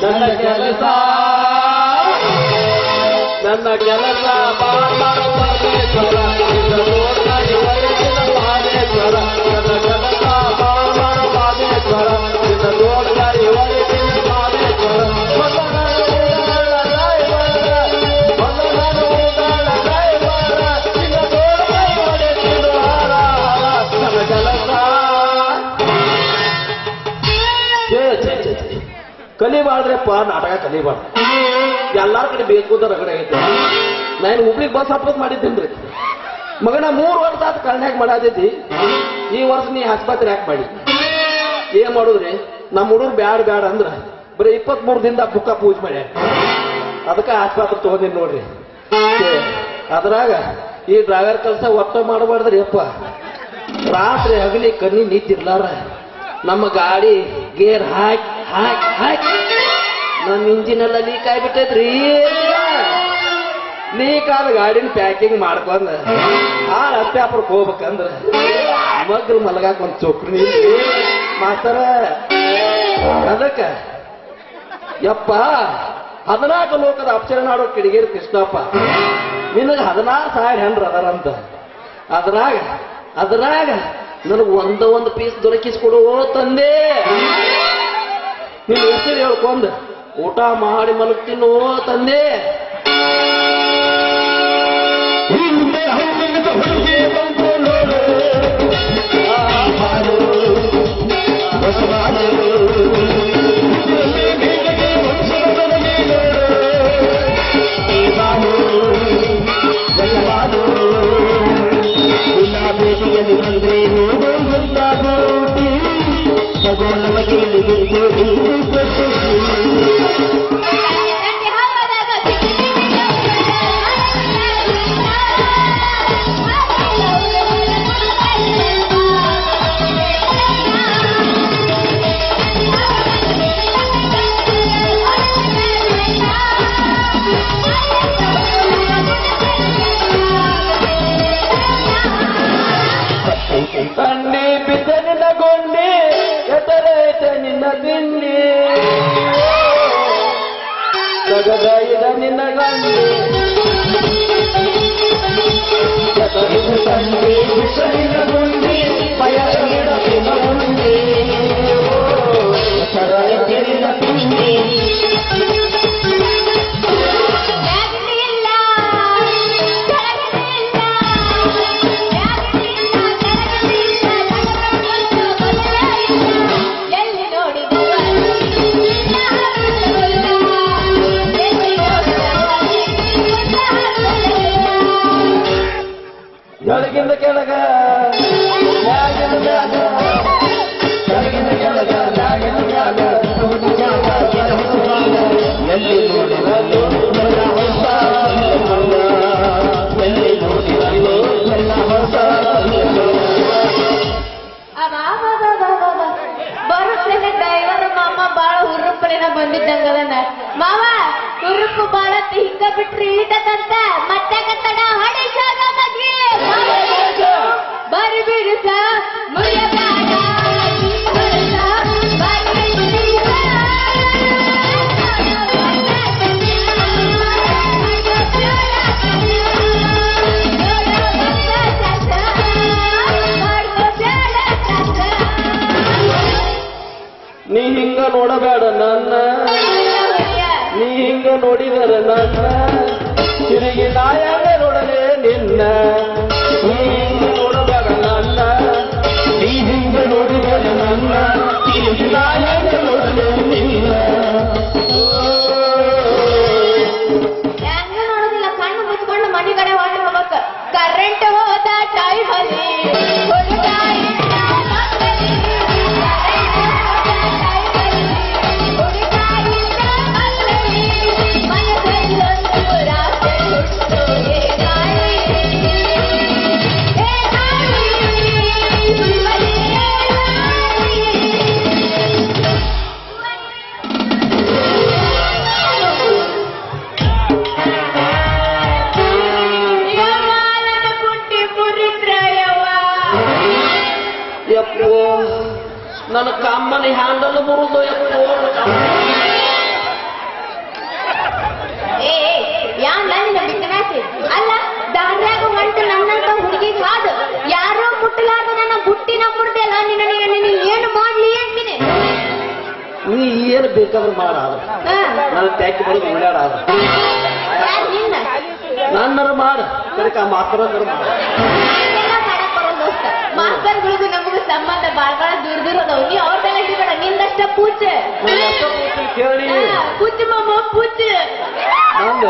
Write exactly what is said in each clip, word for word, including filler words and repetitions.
ನನ್ನ ಕೆಲಸ ನನ್ನ ಕೆಲಸ ಬಾಳ್ ಪರಮೇಶ್ವರ ನಿನ್ನ ನೋಡ್ತಾಯಿ ವಯಸ್ಸಿನ ಮಾದೇಶ್ವರ ನನ್ನ ಕೆಲಸ ಬಾಳ್ ಮಾದೇಶ್ವರ ನಿನ್ನ ನೋಡ್ತಾಯಿ ವಯಸ್ಸಿನ ಮಾದೇಶ್ವರ ಕಲಿಬಾರ್ದ್ರಪ್ಪ ನಾಟಕ ಕಲಿಬಾರ್ದು ಎಲ್ಲಾರ ಕಡೆ ಬೇಕು ರಗಡೆ ಆಗೈತೆ ನಾನು ಹುಬ್ಳಿಗೆ ಬಸ್ ಅಪ್ರೋಚ್ ಮಾಡಿದ್ದೇನ್ರಿ ಮಗನ ಮೂರು ವರ್ಷ ಆದ ಕರ್ನಾಟಕ ಮಾಡಾದೈತಿ ಈ ವರ್ಷ ನೀ ಆಸ್ಪತ್ರೆ ಯಾಕೆ ಮಾಡಿ ಏನ್ ಮಾಡುದ್ರಿ ನಮ್ಮ ಹುಡುಗರು ಬ್ಯಾಡ ಬ್ಯಾಡ ಅಂದ್ರ ಬರೀ ಇಪ್ಪತ್ತ್ ಮೂರು ದಿನದ ಬುಕ್ಕ ಪೂಜೆ ಮಾಡಿ ಅದಕ್ಕೆ ಆಸ್ಪತ್ರೆ ತಗೊಂಡಿನಿ ನೋಡ್ರಿ ಅದ್ರಾಗ ಈ ಡ್ರೈವರ್ ಕೆಲಸ ಒಟ್ಟ ಮಾಡಬಾರ್ದ್ರಿ ಅಪ್ಪ ರಾತ್ರಿ ಹಗಲಿ ಕಣ್ಣಿ ನಿಂತಿರ್ಲಾರ ನಮ್ಮ ಗಾಡಿ ಗೇರ್ ಹಾಕಿ ಹಾಕಿ ಹಾಕಿ ನಮ್ಮ ಇಂಜಿನ್ ಎಲ್ಲ ಲೀಕ್ ಆಗಿಬಿಟ್ಟೈತ್ರಿ ಲೀಕ್ ಆದ ಗಾಡಿನ ಪ್ಯಾಕಿಂಗ್ ಮಾಡ್ಕೊಂಡ ಆ ರಸ್ತ್ಯಾಪುರಕ್ಕೆ ಹೋಗ್ಬೇಕಂದ್ರ ಮಗ್ರು ಮಲಗಾಕ ಒಂದ್ ಚೋಕ್ರಿ ಮಾಸ್ತರ ಅದಕ್ಕ ಯಪ್ಪ ಹದಿನಾಲ್ಕು ಲೋಕದ ಅಕ್ಷರ ನಾಡೋ ಕಿಡಿಗೇರಿ ಕೃಷ್ಣಪ್ಪ ನಿನಗ ಹದಿನಾರು ಸಾವಿರ ಹೆಂಡ್ರ ಅದಾರಂತ ಅದ್ರಾಗ ಅದ್ರಾಗ ನನಗೆ ಒಂದ ಒಂದು ಪೀಸ್ ದೊರಕಿಸ್ಕೊಡು ತಂದೆ ನೀನು ಹೆಸರು ಹೇಳ್ಕೊಂಡ್ ಊಟ ಮಾಡಿ ಮಲಗ್ತೀನೋ ತಂದೆ ತಂಡಿ ಬಿದ್ದ ನಿನ್ನ ಗೊಂಡಿ ಎತ್ತರೈತೆ ನಿನ್ನ ತಿಂಡಿ ಸಗದೈದ ನಿನ್ನ ಗಂಡಿ ತಂಡಿ ಬಿದ್ದ ನಿನ್ನ ಗೊಂಡಿ ಪಯಡ ನಿನ್ನ ಗುಂಡಿ ಎತ್ತರೈತೆ ನಿನ್ನ ತಿಂಡಿ ಕೆಳಗಿಂದ ಕೆಳಗ ಮ್ಯಾಗಿಂದ ಮ್ಯಾಗ ಕೆಳಗಿಂದ ಕೆಳಗ ಮ್ಯಾಗಿಂದ ಮ್ಯಾಗ ಎಲ್ಲಿ ನೋಡಿದಲ್ಲೂ ಎಲ್ಲ ಹೊಸ ಎಲ್ಲಿ ನೋಡಿದಲ್ಲೂ ಎಲ್ಲ ಹೊಸ ಬರುತ್ತೇನೆ ಡ್ರೈವರ್ ಮಾಮ ಬಾಳ ಹುರುಪಲಿನ ಬಂದಿದ್ದಂಗದನ ಮಾಮ ಹುರುಪು ಬಾಳ ಹಿಂಗ ಬಿಟ್ರಿ ಈಟದಂತ ಮತ್ತೆ ಕತ್ತಡ ಹೊಡಿಸಾಗ ಬರಿ ಬಿಡುತ್ತ ಮುರಿಯಬೇಡ ನೀ ಹಿಂಗ ನೋಡಬೇಡ ನನ್ನ ನೀ ಹಿಂಗ ನೋಡಿದರೆ ನನ್ನ ತಿರುಗಿ ನಾಯಾಗ ನೋಡಲೇ ನಿನ್ನ ನೀ ಹಿಂಗ ನೋಡಬೇಡ ನನ್ನ ನೀ ಹಿಂಗ ನೋಡಿದರೆ ನನ್ನ ತಿರುಗಿ ನಾಯಾಗ ನೋಡಲೇ ನಿನ್ನ ಹೆಂಗ ನೋಡೋದಿಲ್ಲ ಕಣ್ಣು ಮುಚ್ಕೊಂಡು ಮನೆ ಕಡೆ ಹೊರಟು ಹೋಗ್ಬೇಕ ಕರೆಂಟ್ ಹೋದ ಟೈಮ್ ಅಲ್ಲಿ ನನ್ನ ಕಮ್ಮನ ಹ್ಯಾಂಡಲ್ ಬರುದು ಅಲ್ಲ ದಾರ್ಯಾಗ ಹೊಂಟು ನನ್ನಂತ ಹುಡುಗಿಗೆ ಹಾದು ಯಾರೋ ಮುಟ್ಟಲಾರ್ದ ನನ್ನ ಬುಟ್ಟಿನ ಮುಡ್ದೆಲ್ಲ ನಿನ್ನ ನಿನ್ನ ಏನು ಮಾಡ್ಲಿ ಅಂತೀನಿ. ನೀ ಏನು ಬೇಕಾದ್ರೂ ಮಾಡ ನನ್ನ ಟ್ಯಾಕಿ ಬರೋದು ಓಡಾಡ ಯಾರು ನಿನ್ನ ನನ್ನರ ಮಾಡ ಕರೆಕ ಮಾಸ್ತರಂದ್ರ ಮಾಡ ಮಾಡಕ್ ಬರೋ ದೋಸ್ತ. ಮಾಸ್ತರ್ಗಳಿಗೂ ನಮಗೂ ಸಂಬಂಧ ಬಾಳ ಬಾಳ ದೂರ ದೂರ ಅದಾವ. ನೀ ಅವ್ರದೆಲ್ಲ ಹಿಡಿಬೇಡ, ನಿಂದಷ್ಟ ಪೂಜೆ ಕೇಳಿ ಪೂಜೆ ಮಾಮ ಪೂಜೆ ನಂದ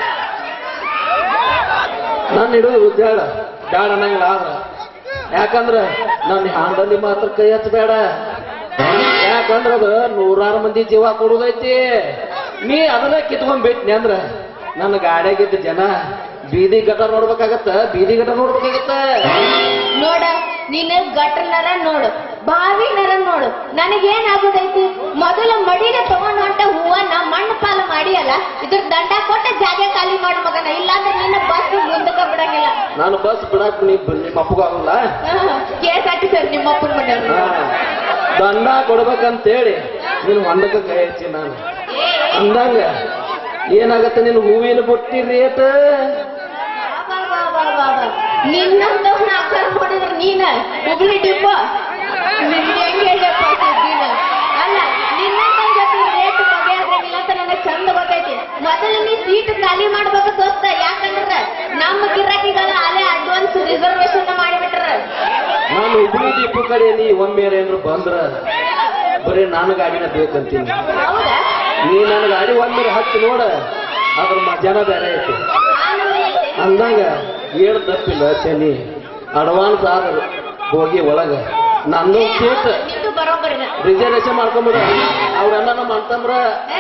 ನನ್ನ ಹಿಡಿದು ಉದ್ಯಾಡ ಬ್ಯಾಡ ಅನ್ನಂಗಿಲ್ಲ. ಆದ್ರ ಯಾಕಂದ್ರ ನನ್ನ ಹಾಂಡಲ್ಲಿ ಮಾತ್ರ ಕೈ ಹಚ್ಚಬೇಡ. ಯಾಕಂದ್ರ ಅದು ನೂರಾರು ಮಂದಿ ಜೀವ ಕೊಡುದೈತಿ. ನೀ ಅದನ್ನ ಕಿತ್ಕೊಂಡ್ ಬಿಟ್ನಿ ಅಂದ್ರ ನನ್ನ ಗಾಡಿಯಾಗಿದ್ದ ಜನ ಬೀದಿ ಗಟ ನೋಡ್ಬೇಕಾಗತ್ತ, ಬೀದಿ ಗಟ ನೋಡ್ಬೇಕಾಗತ್ತ. ನೋಡ ನೀನು ಗಟ್ರನರ ನೋಡು, ಬಾವಿನರ ನೋಡು, ನನಗೇನಾಗುದೈತಿ? ಮೊದಲ ಮಡಿನ ತಗೊಂಡ್ ಹೊಂಟ ಹೂವ ನಾ ಮಣ್ಣು ಪಾಲು ಮಾಡಿಯಲ್ಲ, ಇದ್ರ ದಂಡ ಕೊಟ್ಟ ಜಾಗ ಖಾಲಿ ಮಾಡು ಮಗನ, ಇಲ್ಲಾಂದ್ರೆ ನಿನ್ನ ಬಸ್ ಮುಂದಕ್ಕ ಬಿಡಂಗಿಲ್ಲ. ನಾನು ಬಸ್ ಬಿಡಾಕ್ ನೀ ನಿಮ್ಮ ಅಪ್ಪಗಾಗಲ್ಲ. ಕೇಸ್ ಹಾಕಿ ಸರ್ ನಿಮ್ಮ ಅಪ್ಪನ ಮನೆಯವ್ರು ದಂಡ ಕೊಡ್ಬೇಕಂತೇಳಿ ನೀನು ಹೊಂಡಕ್ಕೆ ಕೈ ಹಚ್ಚಿ ನಾನು ಅಂದಂಗ ಏನಾಗತ್ತೆ ನಿನ್ ಹೂವಿನ ಬುಟ್ಟಿ ರೇಟ್? ನಿನ್ನಂತ ಆಕಾರ ಮಾಡಿದ್ರ ನೀನ ಹುಬ್ಳಿ ಡಿಪ್ಪ ನಿನ್ಗೆ ಹೆಂಗೆ ಹೇಳಪ್ಪ ಸುದ್ದಿನ? ಅಲ್ಲ ನಿನ್ನಂತ ರೇಟ್ ಬಗೆಹರಿಲ್ಲ ಅಂತ ನನಗೆ ಚಂದ ಗೊತ್ತೈತಿ. ಮೊದಲು ನೀ ಸೀಟ್ ಖಾಲಿ ಮಾಡ್ಬೇಕು ದೋಸ್ತ. ಯಾಕಂದ್ರ ನಮ್ಮ ಗಿರಾಕಿಗಳ ಅಲ್ಲೇ ಅಡ್ವಾನ್ಸ್ ರಿಸರ್ವೇಶನ್ ಮಾಡಿಬಿಟ್ರ. ನಾನು ಹುಬ್ಳಿ ಡಿಪೋ ಕಡೆ ನೀ ಒಮ್ಮೆ ಏನಾದ್ರು ಬಂದ್ರ ಬರೀ ನಾನು ಗಾಡಿನ ಬೇಕಂತೀನಿ. ಹೌದಾ? ನೀ ನನ್ನ ಗಾಡಿ ಒಮ್ಮೆ ಹತ್ತಿ ನೋಡ, ಅದ್ರ ಮಜಾನ ಬೇರೆ ಐತಿ. ಅಂದಂಗ ಏಳು ತಪ್ಪಿಲ್ಲ ಚೆನ್ನಿ. ಅಡ್ವಾನ್ಸ್ ಆದ್ರು ಹೋಗಿ ಒಳಗ ನಂದು ಸೀಟ್ ರಿಸರ್ವೇಶನ್ ಮಾಡ್ಕೊಂಬಿಡ. ಅವ್ರೆಲ್ಲ ನಮ್ಮ ಅಂತಂಬ್ರ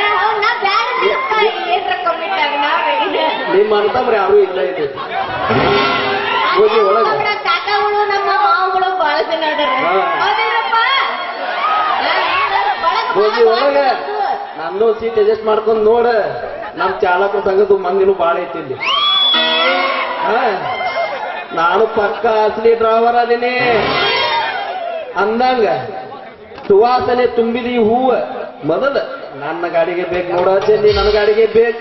ನಿಮ್ಮ ಅಂತಂಬ್ರ ಯಾರು ಇಲ್ಲ ಇದೆ. ಹೋಗಿ ಒಳಗ ಕಾಕಾಗಳು ನಮ್ಮ ಮಾವುಗಳು ಬಹಳ ಜನ ಹೋಗಿ ಒಳಗ ನಾನು ಸೀಟ್ ಅಡ್ಜಸ್ಟ್ ಮಾಡ್ಕೊಂಡ್ ನೋಡ. ನಮ್ ಚಾಲಕ ಸಂಗದು ಮಂದಿನೂ ಬಾಳ ಐತಿ ಇಲ್ಲಿ. ನಾನು ಪಕ್ಕ ಅಸಲಿ ಡ್ರೈವರ್ ಅದೀನಿ ಅಂದಂಗ ಸುವಾಸನೆ ತುಂಬಿದ ಈ ಹೂವ ಮೊದಲ ನನ್ನ ಗಾಡಿಗೆ ಬೇಕು ನೋಡ ಚೆನ್ನಿ, ನನ್ನ ಗಾಡಿಗೆ ಬೇಕ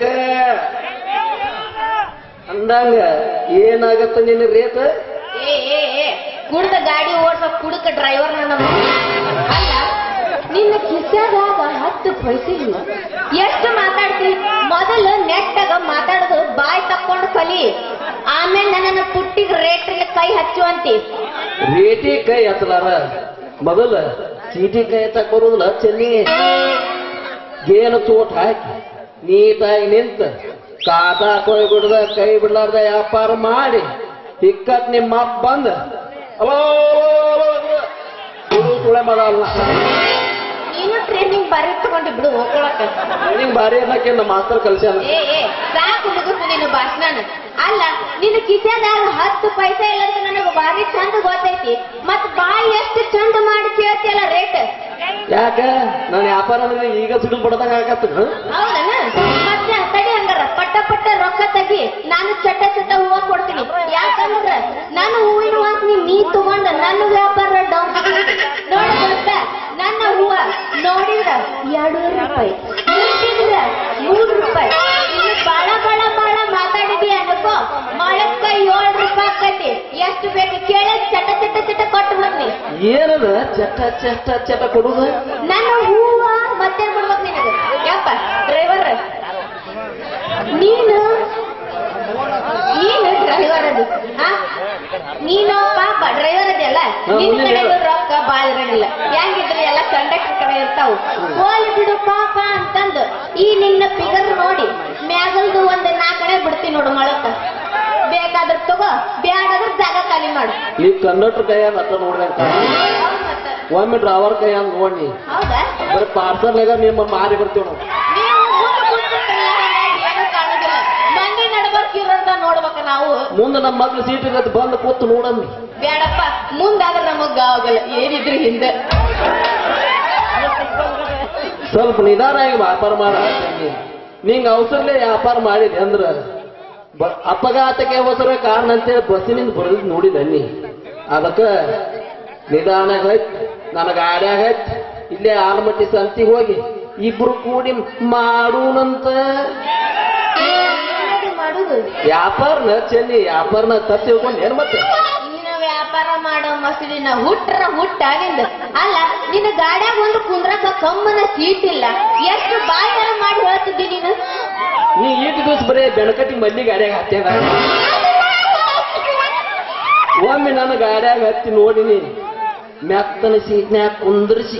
ಅಂದಂಗ ಏನಾಗತ್ತ ನಿನ್ನ ರೇಟ್? ಕುಡ್ದ ಗಾಡಿ ಓಡ್ಸೋ ಕುಡುಕ ಡ್ರೈವರ್ ನನ್ನ ಅಲ್ಲ. ನಿನ್ನ ಕಿಸ್ಯಾದಾಗ ಹತ್ತು ಪೈಸೆ ಇಲ್ಲ. ಎಷ್ಟು ಮಾತಾಡ್ತಿ? ಮೊದಲು ನೆಟ್ಟಾಗ ಮಾತಾಡೋದು ಬಾಯ್ ತಕ್ಕೊಂಡು ಕಲಿ, ಆಮೇಲೆ ನನ್ನನ್ನು ಪುಟ್ಟಿಗೆ ರೇಟ್ರಿಗೆ ಕೈ ಹಚ್ಚುವಂತಿ. ರೇಟಿ ಕೈ ಹತ್ತಲಾರ ಮೊದಲ ಚೀಟಿ ಕೈ ಹಚ್ಚಕ್ ಬರುದಿಲ್ಲ ಚೆನ್ನಿ. ಗೇನು ಚೋಟ್ ಹಾಕಿ ನೀಟಾಗಿ ನಿಂತ ಕಾಟಾ ಕೊಯ್ ಬಿಡ್ದ ಕೈ ಬಿಡ್ಲಾರ್ದ ವ್ಯಾಪಾರ ಮಾಡಿ ಹಿಕ್ಕಟ್ ನಿಮ್ಮ ಅಪ್ಪ ಬಂದ ಅಲೋ ಸುಳೆ ಮಾಡಲ್ಲ. ನೀನು ಟ್ರೈನಿಂಗ್ ಬಾರಿ ತಗೊಂಡಿ ಬಿಡು ಹೋಗ್ಕೊಳಕ. ಟ್ರೈನಿಂಗ್ ಬಾರಿ ಅನ್ನಕ್ಕೆ ನಮ್ಮ ಮಾಸ್ತರ್ ಕಲ್ಸ್ಯಾನ. ಏ ಏ ಸಾಕು ಮುಗಿಸು ನಿನ್ನ ಭಾಷಣ. ಅಲ್ಲ ನಿನ್ನ ಕಿಸೆದಾಗ ಹತ್ತು ಪೈಸೆ ಇಲ್ಲ ಅಂತ ನನಗೆ ಬಾರಿ ಚಂದ ಗೊತ್ತೈತಿ. ಮತ್ ಬಾಯಿ ಎಷ್ಟು ಚಂದ ಮಾಡಿ ಕೇಳ್ತಿಯಲ್ಲ ರೇಟ್? ಯಾಕ ನಾನು ವ್ಯಾಪಾರ ಅಂದ್ರೆ ಈಗ ಸಿಡು ಬಿಡದಾಗ ಆಗತ್ತ. ಹೌದನ? ಮತ್ತೆ ತಡಿ ಹಂಗಾರ ಪಟ್ಟ ಪಟ್ಟ ರೊಕ್ಕ ತೆಗಿ, ನಾನು ಚಟ್ಟ ಚಟ್ಟ ಹೂವ ಕೊಡ್ತೀನಿ. ಯಾಕಂದ್ರ ನನ್ನ ಹೂವಿನ ವಾಸನೆ ನೀ ತಗೊಂಡ ನನ್ನ ವ್ಯಾಪಾರ ಡೌನ್ ನೋಡ ಗೊತ್ತ. ನನ್ನ ಹೂವ ನೋಡಿದ್ರ ಎರಡೂವರೆ ರೂಪಾಯಿ, ಮುಟ್ಟಿದ್ರ ಮೂರು ರೂಪಾಯಿ. ಇನ್ನು ಬಾಳ ಬಾಳ ಬಾಳ ಮಾತಾಡಿದಿ ಅನ್ಕೋ ಮೊಳಕ್ಕ ಏಳು ರೂಪಾಯಿ ಆಕತಿ. ಎಷ್ಟು ಬೇಕು ಕೇಳ ಚಟ ಚಟ ಚಟ ಕೊಟ್ಟು ಬಿಡ್ತೀನಿ. ಏನದ ಚಟ ಚಟ ಚಟ ಕೊಡುದ? ನನ್ನ ಹೂವ ಮತ್ತೇನ್ ಕೊಡ್ಬೇಕು ನಿನಗೆ? ಯಪ್ಪ ಡ್ರೈವರ್ ನೀನು ನೀನು ಡ್ರೈವರ್ ಅದಿ. ನೀನು ಪಾಪ ಡ್ರೈವರ್ ಅದಿಯಲ್ಲ, ನಿನ್ನ ಕಡೆ ರೊಕ್ಕ ಬಾಳ ಇರಂಗಿಲ್ಲ. ಹೆಂಗಿದ್ರೆ ಎಲ್ಲ ಕಂಡಕ್ಟರ್ ಕಡೆ ಇರ್ತಾವ. ಹೋಲಿ ಬಿಡು ಪಾಪ ಅಂತಂದು ಈ ನಿನ್ನ ಫಿಗರ್ ನೋಡಿ ಮ್ಯಾಗಲ್ದು ಒಂದ್ ನಾಲ್ಕು ಕಡೆ ಬಿಡ್ತೀನಿ ನೋಡು ಮೊಳಕ. ಬೇಕಾದ್ರ ತಗೋ, ಬ್ಯಾಡಾದ್ರ ಜಾಗ ಖಾಲಿ ಮಾಡು. ಈ ಕಂಡಕ್ಟರ್ ಕೈಯಾಗ ಹತ್ತ ನೋಡ್ದಂತ ಒಮ್ಮೆ ಡ್ರೈವರ್ ಕೈಯಾಗ ನೋಡಿ. ಹೌದಾ? ಬರೀ ಪಾರ್ಸಲ್ನಾಗ ನಿಮ್ಮ ಮಾರಿ ಬರ್ತೀವಿ ನಾವು. ಮಂದಿ ನಡ್ಬರ್ಕಿರಂತ ನೋಡ್ಬೇಕ ನಾವು. ಮುಂದೆ ನಮ್ಮ ಮಗ್ಳು ಸೀಟ್ ಇರತ್ತೆ ಬಂದು ಕೂತು ನೋಡಮ್ಮಿ. ಬೇಡಪ್ಪ, ಮುಂದಾದ್ರೆ ನಮಗ್ ಆಗಲ್ಲ, ಏನಿದ್ರು ಹಿಂದೆ. ಸ್ವಲ್ಪ ನಿಧಾನಾಗಿ ವ್ಯಾಪಾರ ಮಾಡ. ನಿಂಗೆ ಅವಸರಲೇ ವ್ಯಾಪಾರ ಮಾಡಿದೆ ಅಂದ್ರ ಅಪಘಾತಕ್ಕೆ ಅವಸರ ಕಾರಣ ಅಂತೇಳಿ ಬಸ್ಸಿನಿಂದ ಬರೋದ್ ನೋಡಿದ ನೀ. ಅದಕ್ಕ ನಿಧಾನ ಹೈತ್ ನನ್ನ ಗಾಡ್ಯಾಗ ಹೈತ್ ಇಲ್ಲೇ ಆಲ್ಮಟ್ಟಿ ಸಂತಿಗೆ ಹೋಗಿ ಇಬ್ರು ಕೂಡಿ ಮಾಡೂನಂತ. ಮಾಡುದು? ವ್ಯಾಪಾರನ ಚೆನ್ನಿ ವ್ಯಾಪಾರನ ತಪ್ಪು ತಿಳ್ಕೊಂಡು ಏನ್ ಮತ್ತೆ ನಿನ್ನ ವ್ಯಾಪಾರ ಮಾಡೋ ಮಸಡಿನ ಹುಟ್ರ ಹುಟ್ಟಾಗಿಂದ ಅಲ್ಲ ನಿನ್ನ ಗಾಡ್ಯಾಗ ಒಂದು ಕುಂದ್ರಕ ಕಮ್ಮನ ಸೀಟ್ ಇಲ್ಲ. ಎಷ್ಟು ಬಾಯಾರ ಮಾಡಿ ಹೇಳ್ತಿದ್ದಿ ನೀನು? ನೀ ಈಟ್ ದಿವಸ ಬರೀ ಬೆಣಕಟ್ಟಿ ಮಲ್ಲಿ ಗಾಡ್ಯಾಗ ಹತ್ಯಾಗ ಒಮ್ಮೆ ನನ್ನ ಗಾಡ್ಯಾಗ ಹತ್ತಿ ನೋಡಿನಿ. ಮೆತ್ತನ ಸೀಟ್ನ್ಯಾಗ ಕುಂದ್ರಿಸಿ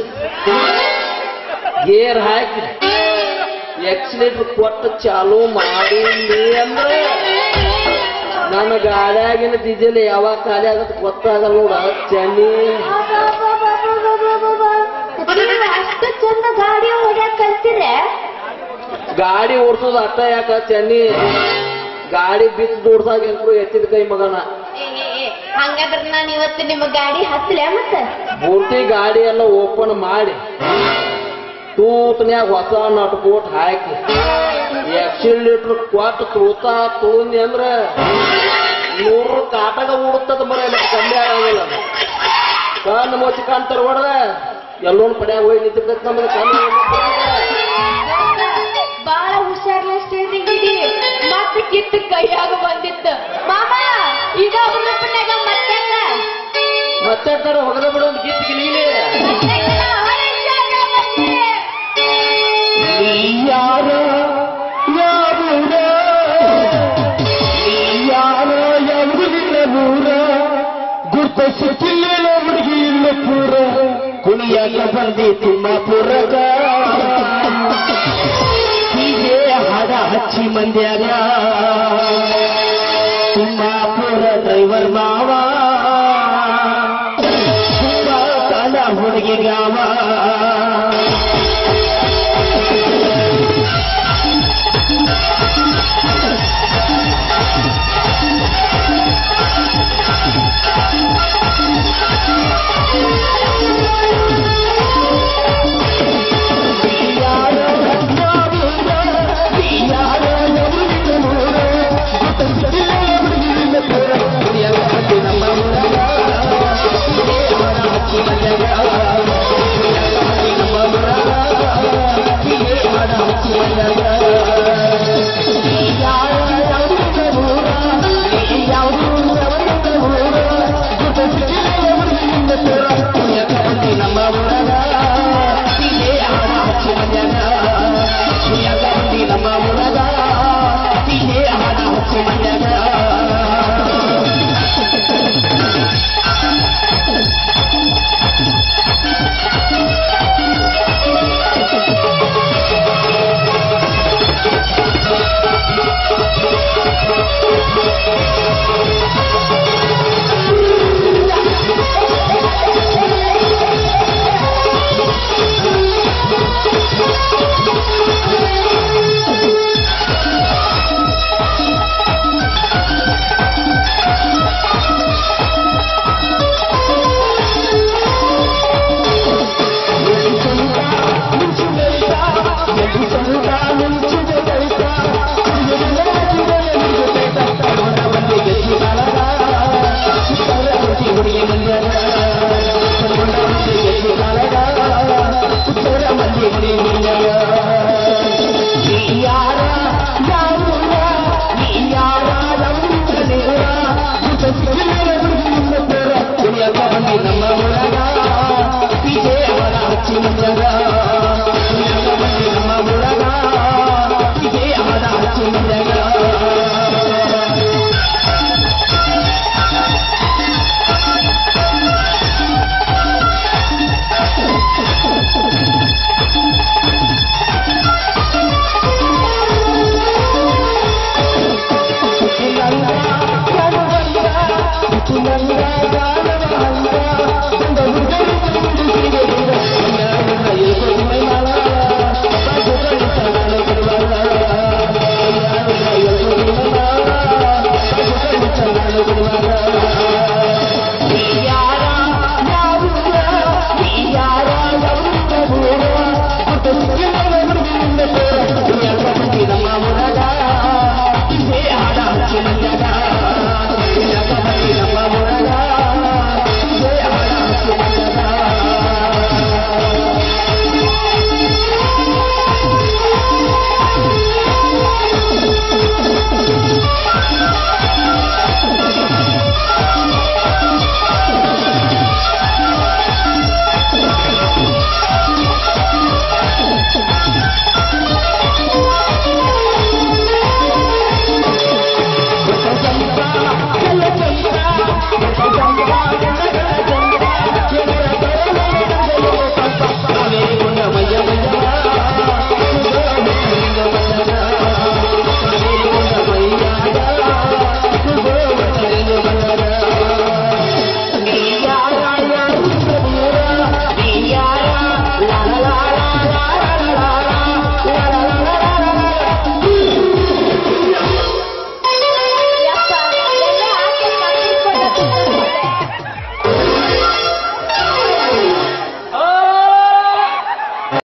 ಗೇರ್ ಹಾಕಿ ಎಕ್ಸಿಲೇಟರ್ ಕೊಟ್ಟು ಚಾಲೂ ಮಾಡಿ ಅಂದ್ರೆ ನನ್ನ ಗಾಡ್ಯಾಗಿನ ಡೀಸೆಲ್ ಯಾವಾಗ ಖಾಲಿ ಆಗತ್ತೆ ಗೊತ್ತಾಗಲ್ಲ ನೋಡ ಚೆನ್ನಿ. ಅಷ್ಟು ಚಂದ ಗಾಡಿ ಹೊಡ್ಯಾಕ ಕಲ್ತಿರೆ? ಗಾಡಿ ಓಡಿಸೋದು ಅಟ್ಟ ಯಾಕ ಚೆನ್ನಿ, ಗಾಡಿ ಬಿತ್ತು ದೋಡ್ಸಾಗಂತ್ರು ಎತ್ತಿದ ಕೈ ಮಗನ. ಹಂಗಾದ್ರೆ ನಾನು ಇವತ್ತು ನಿಮ್ಮ ಗಾಡಿ ಹತ್ತಲೆ ಮತ್ತೆ ಪೂರ್ತಿ ಗಾಡಿ ಎಲ್ಲ ಓಪನ್ ಮಾಡಿ ತೂತನ್ಯಾಗ ಹೊಸ ನಟ್ ಬೋಟ್ ಹಾಕಿ ಎಕ್ಸಿಲೇಟರ್ ಕೊಟ್ಟು ತೂತಾ ತುಳಿಂದಿ ಅಂದ್ರ ನೂರು ಕಾಟಗ ಉಡುತ್ತದ ಮರ ಕಮ್ಮಿ ಆಗಂಗಿಲ್ಲ. ಕಣ್ಣು ಮುಚ್ಚಿ ಕಾಣ್ತಾರ ಹೊಡ್ರ ಎಲ್ಲೊಂದು ಪಡ್ಯಾಗ ಹೋಗಿ ನಿಂತಿರ್ತೈತಿ ನಮಗೆ ಕಣ್ಣು. ಬಾಳ ಹುಷಾರ್ಲಷ್ಟೇ ಮತ್ತೆ ಕಿತ್ತು ಕೈಯಾಗ ಬಂದಿತ್ತು ಮಾಮ. ಈಗ ಹುಡುಗನಾಗ ಮತ್ತೆ ಮತ್ತೆ ಹೊಗದ ಬಿಡ ಒಂದು ಗೀತಿಗೆ ನೀನೇ ಯಾರ ಯಾವೂರ ಯಾರ ಯಾವುದಿಲ್ಲ ನೂರ ಗುರ್ತ ಸಿಕ್ಕಿಲ್ಲ ಹುಡುಗಿ ಇಲ್ಲ ಪೂರ ಕುಣಿಯಾಗ ಬಂದಿ ತಿಮ್ಮಾಪುರಗ ಹೀಗೆ ಹಾಡ ಹಚ್ಚಿ ಮಂದ್ಯಾಗ